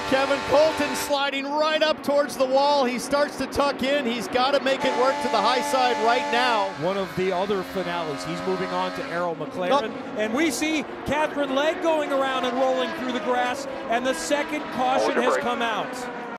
Kevin Colton sliding right up towards the wall. He starts to tuck in. He's got to make it work to the high side right now. One of the other finales. He's moving on to Errol McLaren. And we see Katherine Legge going around and rolling through the grass, and the second caution has come out.